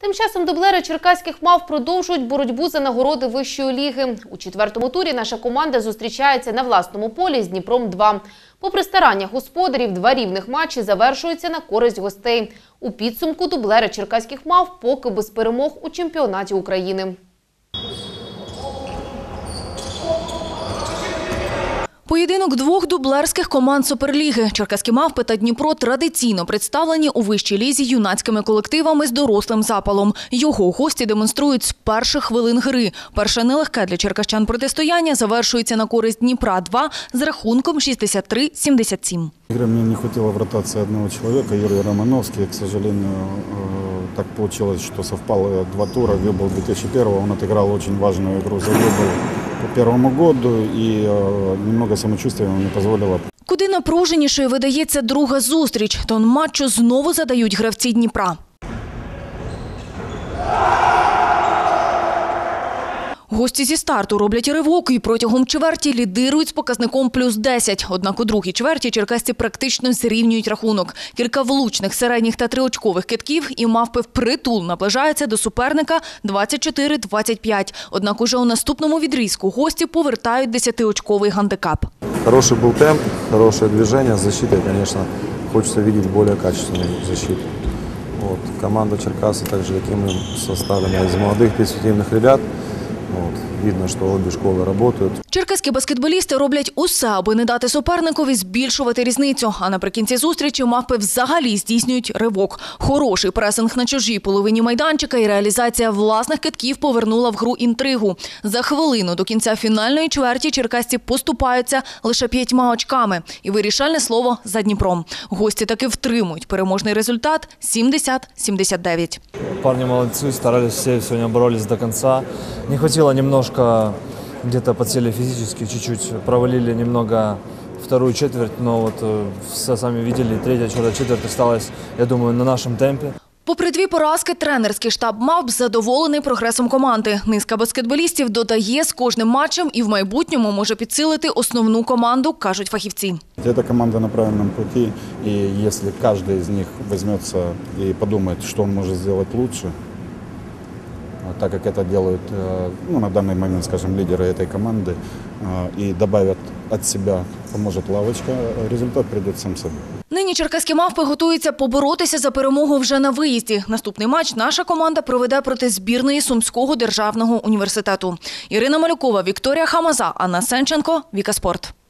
Тим часом дублери черкаських мав продовжують боротьбу за нагороди вищої ліги. У четвертому турі наша команда зустрічається на власному полі з Дніпром-2. Попри старання господарів, два рівних матчі завершуються на користь гостей. У підсумку дублери черкаських мав поки без перемог у чемпіонаті України. Поєдинок двох дублерських команд Суперліги. Черкаські мавпи та Дніпро традиційно представлені у вищій лізі юнацькими колективами з дорослим запалом. Його гості демонструють з перших хвилин гри. Перше нелегке для черкащан протистояння завершується на користь Дніпра-2 з рахунком 63-77. Игры мне не хватило в ротации одного человека, Юрий Романовский. К сожалению, так получилось, что совпало два тура. Выбыл 2001, он отыграл очень важную игру за Выбыл по первому году, и немного самочувствия ему не позволило. Куди напруженішою видається друга зустріч. Тон матчу знову задають гравці Дніпра. Гості зі старту роблять ривок і протягом чверті лідирують з показником +10. Однак у другій чверті черкасці практично зрівнюють рахунок. Кілька влучних середніх та триочкових кидків і мавпи впритул наближаються до суперника 24-25. Однак уже у наступному відрізку гості повертають 10-очковий гандикап. Хороший был темп, хорошее движение. С защитой, конечно, хочется видеть более качественную защиту. Вот. Команда Черкасы также таким составлена из молодых перспективных ребят. Вот. Видно, що обі школи працюють. Черкаські баскетболісти роблять усе, аби не дати суперникові збільшувати різницю. А наприкінці зустрічі мавпи взагалі здійснюють ривок. Хороший пресинг на чужій половині майданчика і реалізація власних кидків повернула в гру інтригу. За хвилину до кінця фінальної чверті черкасці поступаються лише 5 очками. І вирішальне слово за Дніпром. Гості таки втримують переможний результат 70-79. Парни молодцы, старались все, сегодня боролись до конца. Не хватило немножко, где-то подсели физически, чуть-чуть провалили немного вторую четверть, но вот сами видели, третья четверть осталась, я думаю, на нашем темпе. Попри дві поразки, тренерський штаб мавп задоволений прогресом команди. Низка баскетболістів додає з кожним матчем і в майбутньому може підсилити основну команду, кажуть фахівці. Эта команда на правильном пути, и если каждый из них возьмется и подумает, что он может сделать лучше, так как это делают на данный момент, скажем, лидеры этой команды, и добавят от себя, поможет лавочка, результат придет сам собой. Нині черкаські мавпи готуються поборотися за перемогу вже на виїзді. Наступний матч наша команда проведе проти збірної Сумського державного університету. Ірина Малюкова, Вікторія Хамаза, Анна Сенченко, Віка Спорт.